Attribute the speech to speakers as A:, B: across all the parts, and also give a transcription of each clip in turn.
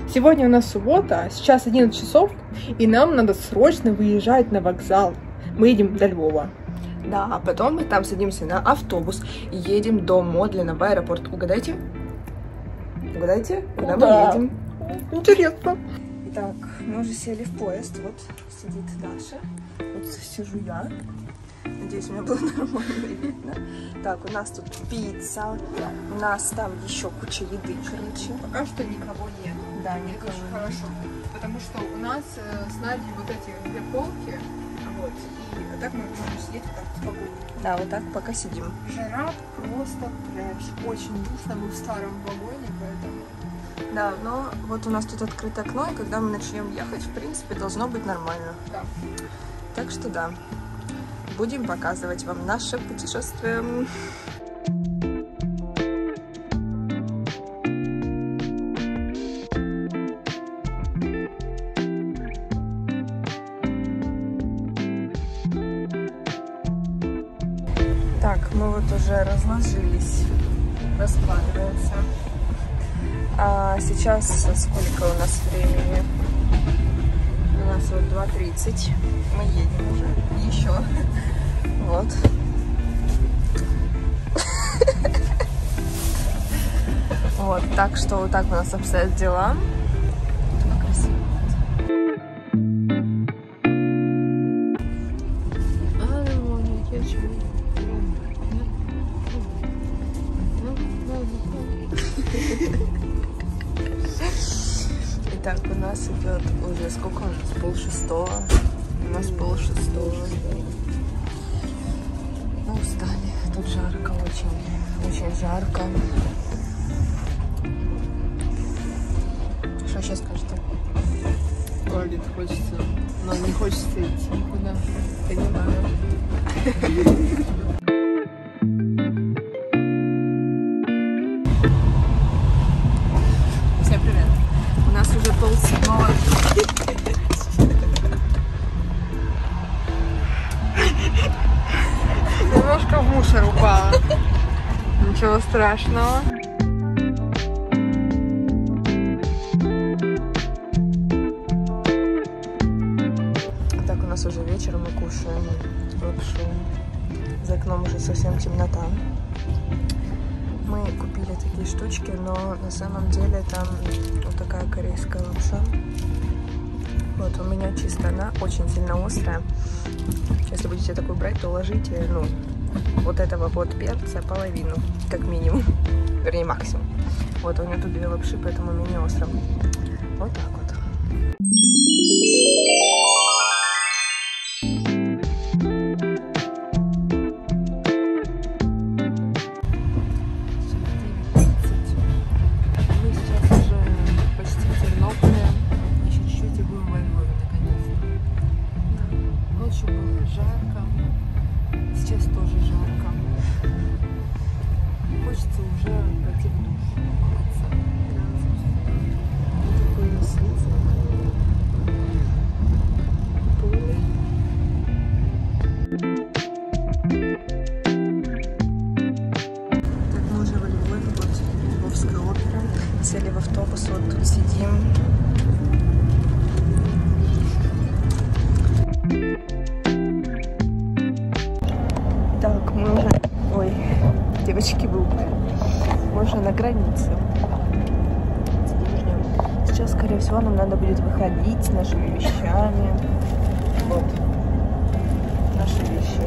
A: Сегодня у нас суббота, сейчас 11 часов, и нам надо срочно выезжать на вокзал. Мы едем до Львова.
B: Да, а потом мы там садимся на автобус и едем до Модлина в аэропорт. Угадайте? Угадайте, куда мы едем?
A: Интересно.
B: Итак, мы уже сели в поезд. Вот сидит Даша. Вот сижу я. Надеюсь, меня было нормально видно. Так, у нас тут пицца. У нас там еще куча еды, короче.
A: Пока что никого нет.
B: Да,
A: Мне
B: никого.
A: кажется, хорошо. Потому что у нас с Надей вот эти две полки. Вот. И так мы можем сидеть вот так спокойно.
B: Да, вот так пока сидим.
A: Жара просто трэш. Очень душно, мы в старом вагоне, поэтому...
B: Да, но вот у нас тут открыто окно, и когда мы начнем ехать, в принципе, должно быть нормально.
A: Да.
B: Так что да, будем показывать вам наше путешествие. Так, мы вот уже разложились, раскладываемся. А сейчас сколько у нас времени? У нас вот 2:30. Мы едем уже. Еще. Вот. Вот, так что вот так у нас обстоят дела. Красиво. Итак, у нас идет уже сколько у нас? 5:30. У нас 5:30. Мы устали. Тут жарко очень. Очень жарко. Что сейчас скажете?
A: Туалет хочется, но не хочется идти никуда.
B: Понимаю. Всем привет. У нас уже 6:30.
A: Немножко в мусор упала. Ничего страшного.
B: Так, у нас уже вечер, мы кушаем лапшу. За окном уже совсем темнота. Мы купили такие штучки, но на самом деле там вот такая корейская лапша. Вот, у меня чисто она очень сильно острая. Если будете такую брать, то ложите, ну, вот этого вот перца половину, как минимум. Вернее, максимум. Вот, у меня тут 2 лапши, поэтому менее остро. Вот так вот. Мы сейчас уже почти в Тернополе. Еще чуть-чуть и будем во Львове, наконец-то. Ночью было жарко. Сейчас тоже жарко. Хочется уже пойти в душ, помыться. Вот такой у нас вид. Поле. Так, мы уже во Львове, вот Львовская опера. Сели в автобус, вот тут сидим. Так, мы уже... Ой, девочки, вы упали. Мы уже на границе. Сейчас, скорее всего, нам надо будет выходить с нашими вещами. Вот. Наши вещи.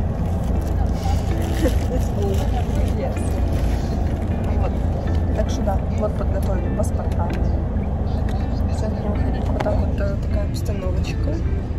B: Вот. Так что да, вот подготовили паспорта. Сейчас будем выходить. Вот так вот такая обстановочка.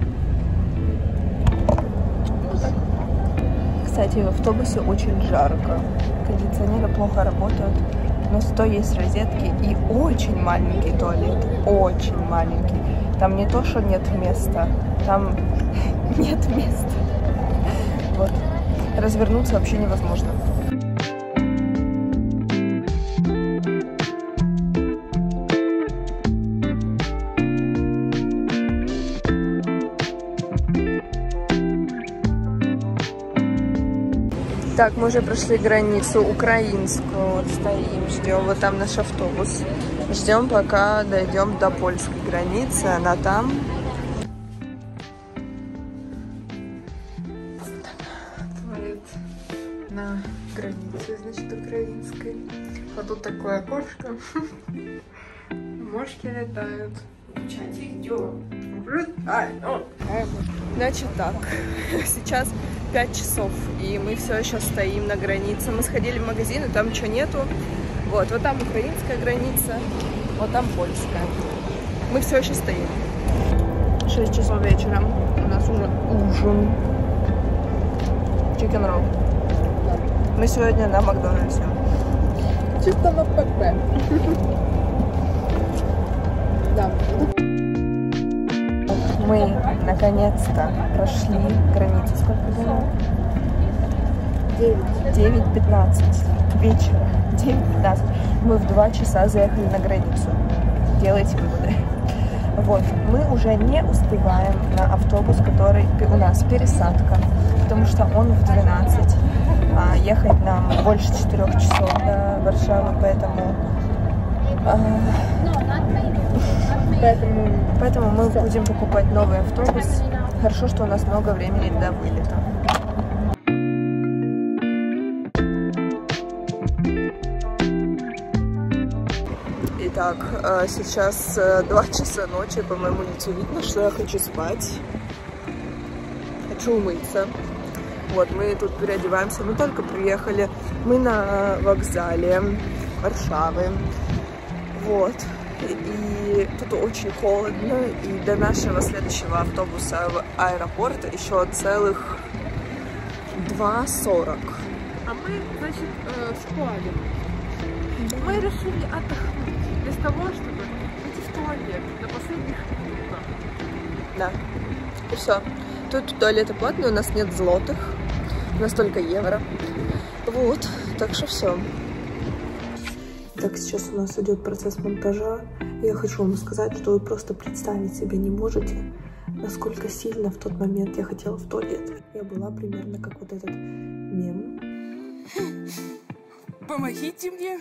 B: Вот так. Кстати, в автобусе очень жарко. Кондиционеры плохо работают, но зато есть розетки и очень маленький туалет. Очень маленький. Там не то, что нет места, там нет места. Вот. Развернуться вообще невозможно. Так, мы уже прошли границу украинскую. Вот стоим, ждем. Вот там наш автобус. Ждем, пока дойдем до польской границы. Она там. Творит на границе, значит, украинской. Вот тут такое окошко. Мошки летают. Значит так, сейчас 5 часов, и мы все еще стоим на границе. Мы сходили в магазин, и там ничего нету. Вот там украинская граница, вот там польская. Мы все еще стоим. 6 часов вечера. У нас уже ужин. Chicken roll. Мы сегодня на Макдональдсе.
A: Чисто на ПП. Да.
B: Мы наконец-то прошли границу. Сколько было? 9:15 вечера. 9:15. Мы в 2 часа заехали на границу. Делайте выводы. Вот, мы уже не успеваем на автобус, который у нас пересадка, потому что он в 12. А ехать нам больше 4 часов до Варшавы, поэтому мы будем покупать новый автобус. Хорошо, что у нас много времени до вылета. Итак, сейчас 2 часа ночи, по моему лицу видно, что я хочу спать. Хочу умыться. Вот, мы тут переодеваемся, мы только приехали. Мы на вокзале Варшавы. Вот. И тут очень холодно, и до нашего следующего автобуса в аэропорт еще целых 2:40.
A: А мы, значит, спали. Мы решили отдохнуть, без того, чтобы идти в туалет до последних минут.
B: Да. И все. Тут туалеты платные, у нас нет злотых, у нас только евро. Вот, так что все. Так, сейчас у нас идет процесс монтажа. Я хочу вам сказать, что вы просто представить себе не можете, насколько сильно в тот момент я хотела в туалет. Я была примерно как вот этот мем.
A: Помогите мне.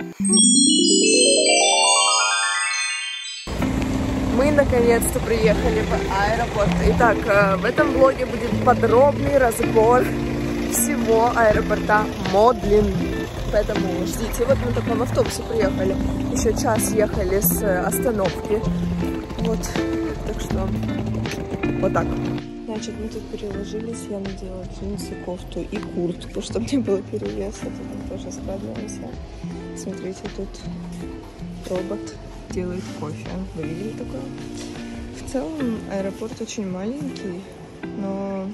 B: Мы наконец-то приехали в аэропорт. Итак, в этом влоге будет подробный разбор всего аэропорта Модлин. Поэтому ждите. Вот на таком автобусе приехали. Еще час ехали с остановки. Вот. Так что вот так. Значит, мы тут переложились. Я надела джинсы, кофту и куртку, чтобы не было перевеса. Тут мы тоже складываемся. Смотрите, тут робот делает кофе. Вы видели такое? В целом аэропорт очень маленький, но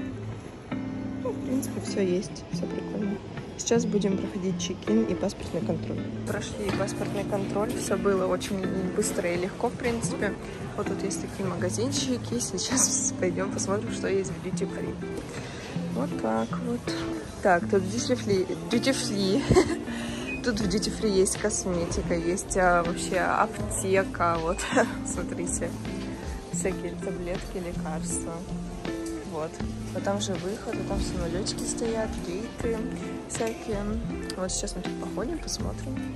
B: в принципе все есть, все прикольно. Сейчас будем проходить чек-ин и паспортный контроль. Прошли паспортный контроль, все было очень быстро и легко, в принципе. Вот тут есть такие магазинчики, сейчас пойдем посмотрим, что есть в Duty Free. Вот так вот. Так, тут Duty Free. Тут в Duty Free есть косметика, есть вообще аптека, вот, смотрите, всякие таблетки, лекарства. Вот. Вот там же выход, вот там самолетики стоят, гейты всякие. Вот сейчас мы тут походим, посмотрим.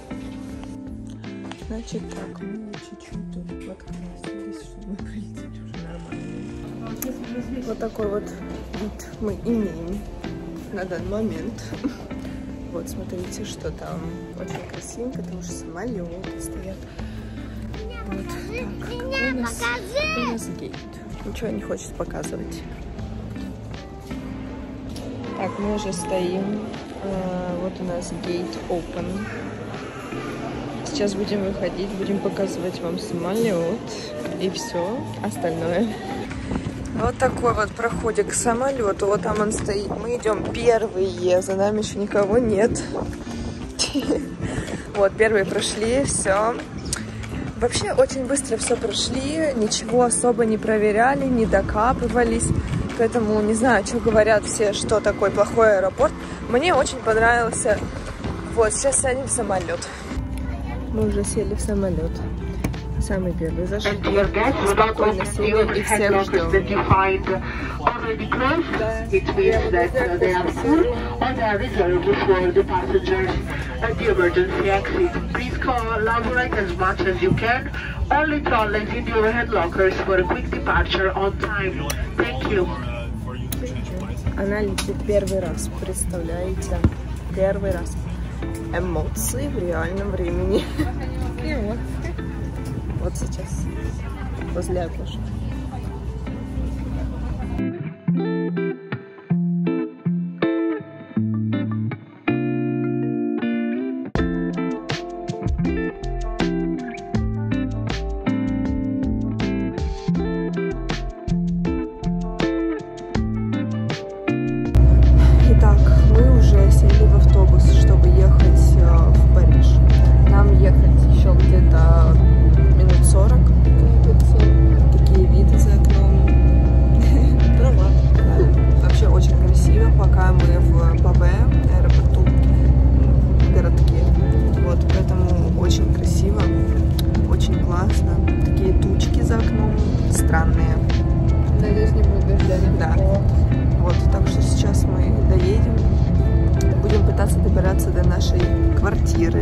B: Значит так, мы чуть-чуть тут подкрасились, чтобы прилететь уже нормально. Вот такой вот вид мы имеем на данный момент. Вот, смотрите, что там очень красивенько, там уже самолеты стоят. Вот так, какой у нас гейт. Ничего не хочет показывать. Так, мы уже стоим. Вот у нас gate open. Сейчас будем выходить, будем показывать вам самолет и все остальное. Вот такой вот проходик к самолету. Вот там он стоит. Мы идем первые, за нами еще никого нет. Вот, первые прошли, все. Вообще очень быстро все прошли, ничего особо не проверяли, не докапывались. Поэтому не знаю, что говорят все, что такой плохой аэропорт. Мне очень понравился. Вот, сейчас сядем в самолет. Мы уже сели в самолет. Самый первый зашли. Спокойно сели и всех ждем.
C: already closed, it means that they are full or they are reserved for the passengers at the emergency exit. Please collaborate as much as you can. Only trolleys in the overhead lockers for a quick departure on time. Thank you.
B: Она летит первый раз, представляете? Первый раз. Эмоции в реальном времени. Вот сейчас. Возле окошка. Итак, мы уже сели в автобус, чтобы ехать в Париж. Нам ехать еще где-то минут 40. Такие виды за окном. Трава. Да. Вообще очень красиво, пока мы в Паве, аэропорту, в городке. Вот, поэтому очень красиво, очень классно. Такие тучки за окном странные.
A: Надеюсь, не будет дождя.
B: Да. Вот, так что сейчас мы доедем, будем пытаться добираться до нашей квартиры.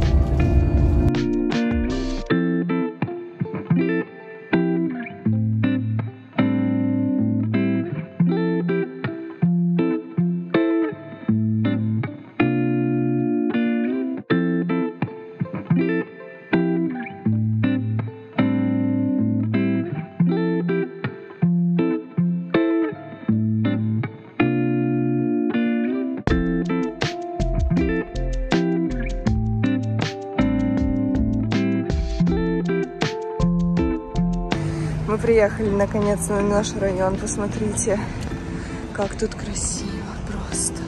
B: Мы приехали наконец на наш район. Посмотрите, как тут красиво. Просто.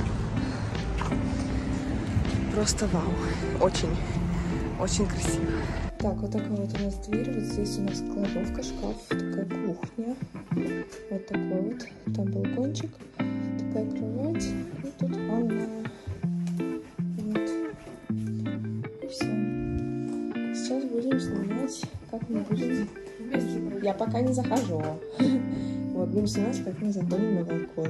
B: Просто вау. Очень, очень красиво. Так, вот такая вот у нас дверь. Вот здесь у нас кладовка, шкаф, такая кухня. Вот такой вот. Там балкончик. Такая кровать. И тут ванна. Вот. И все. Сейчас будем снимать, как мы будем... Я пока не захожу. Вот, будем снимать, как мы заходим на балкон.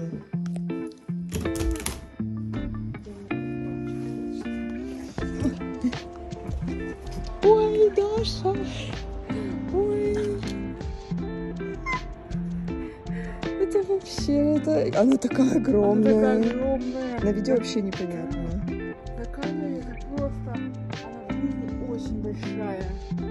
B: Ой, Даша! Ой! Это вообще, это... Она такая огромная.
A: Она такая огромная.
B: На видео вообще непонятно.
A: На камере это просто... Она в жизни очень большая.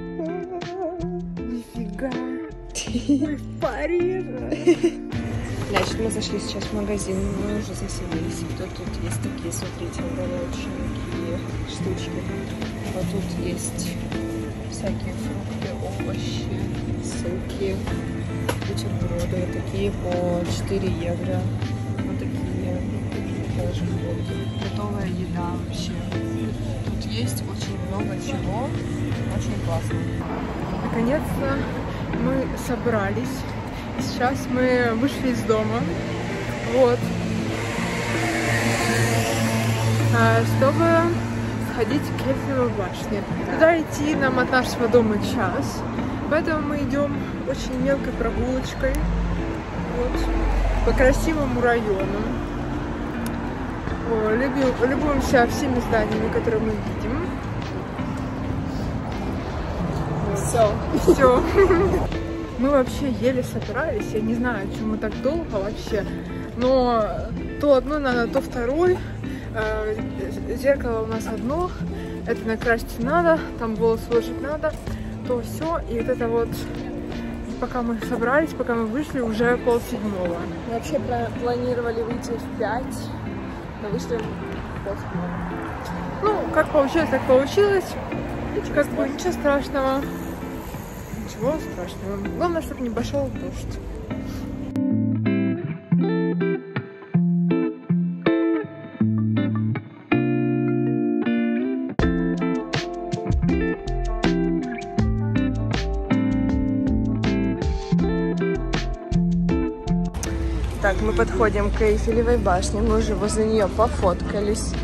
A: Нифига. Мы в Париже.
B: Значит, мы зашли сейчас в магазин, мы уже заселились. Вот тут есть такие, смотрите, уголочные штучки. Вот тут есть всякие фрукты, овощи, соки, бутерброды. Такие по 4 евро. Вот такие даже хлопья. Готовая еда вообще. Тут есть очень много чего. Очень классно.
A: Наконец-то мы собрались. Сейчас мы вышли из дома. Вот. Чтобы сходить к Эйфелевой башне. Туда идти нам от нашего дома час. Поэтому мы идем очень мелкой прогулочкой. Вот. По красивому району. Любуемся всеми зданиями, которые мы видим. Все. Мы вообще еле собирались. Я не знаю, почему так долго вообще. Но то одно надо, то второй. Зеркало у нас одно. Это накрасить надо. Там волосы уложить надо. То все. И вот это вот. Пока мы собрались, пока мы вышли, уже 6:30.
B: Мы вообще планировали выйти в 5, но вышли в 5:30.
A: Ну, как получилось, так получилось. Как бы ничего страшного. Ничего страшного. Главное, чтобы не пошел дождь.
B: Так, мы подходим к Эйфелевой башне. Мы уже возле нее пофоткались.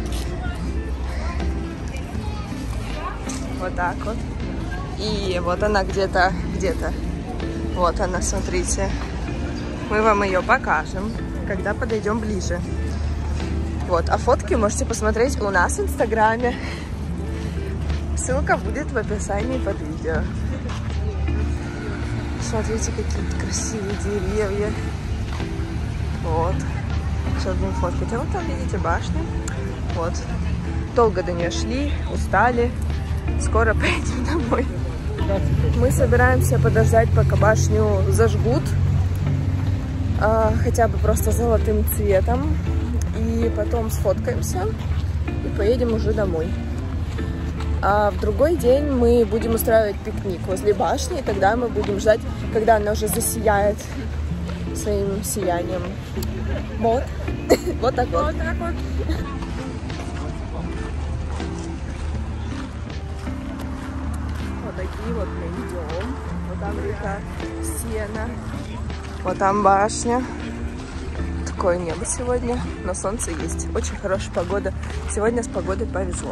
B: Вот так вот. И вот она где-то. Вот она, смотрите. Мы вам ее покажем, когда подойдем ближе. Вот, а фотки можете посмотреть у нас в Инстаграме. Ссылка будет в описании под видео. Смотрите, какие красивые деревья. Вот. Сейчас будем фоткать. А вот там, видите, башня. Вот. Долго до нее шли, устали. Скоро поедем домой. Мы собираемся подождать, пока башню зажгут. Хотя бы просто золотым цветом. И потом сфоткаемся. И поедем уже домой. А в другой день мы будем устраивать пикник возле башни. И тогда мы будем ждать, когда она уже засияет своим сиянием. Вот. Вот так вот.
A: Вот так вот.
B: Вот такие вот мы идем. Вот там река Сена. Вот там башня. Такое небо сегодня, но солнце есть. Очень хорошая погода. Сегодня с погодой повезло.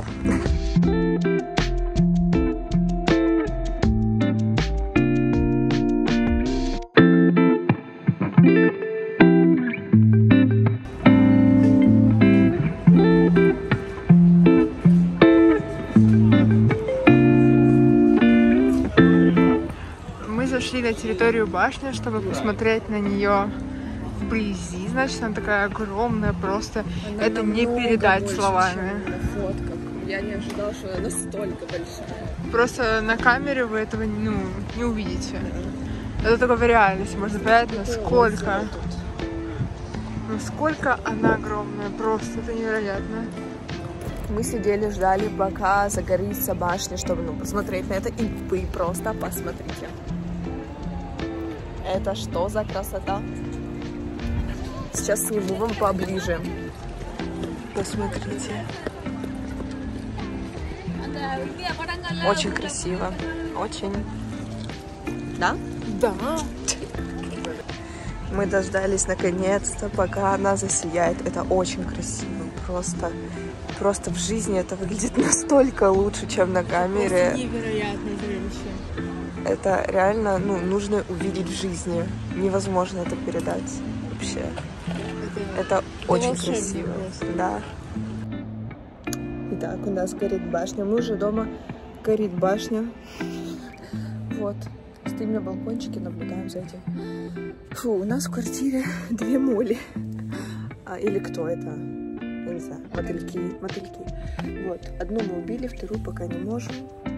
A: Зашли на территорию башни, чтобы посмотреть на нее вблизи. Значит, она такая огромная, просто она это не передать больше, словами.
B: На фотках. Я не ожидала, что она настолько большая.
A: Просто на камере вы этого не увидите. Это только в реальности можно понять, насколько она огромная. Просто это невероятно.
B: Мы сидели, ждали, пока загорится башня, чтобы посмотреть на это. И вы просто посмотрите. Это что за красота? Сейчас сниму вам поближе. Посмотрите. Очень красиво. Очень. Да?
A: Да.
B: Мы дождались наконец-то, пока она засияет. Это очень красиво. Просто в жизни это выглядит настолько лучше, чем на камере.
A: Это невероятное зрелище.
B: Это реально, нужно увидеть в жизни. Невозможно это передать вообще. Это очень красиво. Да. Итак, у нас горит башня. Мы уже дома. Горит башня. Вот. Стоим на балкончике, наблюдаем за этим. Фу, у нас в квартире 2 моли. Или кто это? Я не знаю. Мотыльки. Вот. Одну мы убили, вторую пока не можем.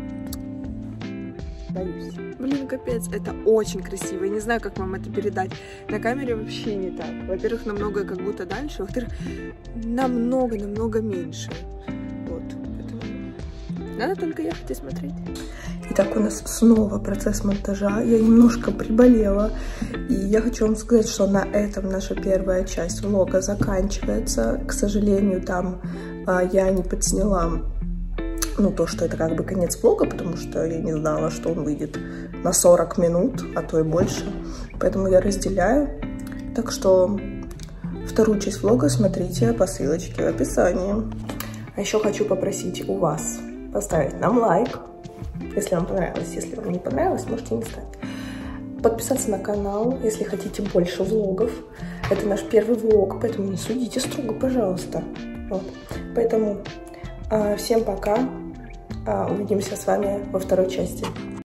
B: Боюсь. Блин, капец, это очень красиво. Я не знаю, как вам это передать. На камере вообще не так. Во-первых, намного как будто дальше. Во-вторых, намного меньше. Вот. Поэтому надо только ехать и смотреть. Итак, у нас снова процесс монтажа. Я немножко приболела. И я хочу вам сказать, что на этом наша первая часть влога заканчивается. К сожалению, там я не подсняла то, что это как бы конец влога, потому что я не знала, что он выйдет на 40 минут, а то и больше. Поэтому я разделяю. Так что вторую часть влога смотрите по ссылочке в описании. А еще хочу попросить у вас поставить нам лайк, если вам понравилось. Если вам не понравилось, можете не ставить. Подписаться на канал, если хотите больше влогов. Это наш первый влог, поэтому не судите строго, пожалуйста. Вот. Поэтому всем пока. Увидимся с вами во второй части.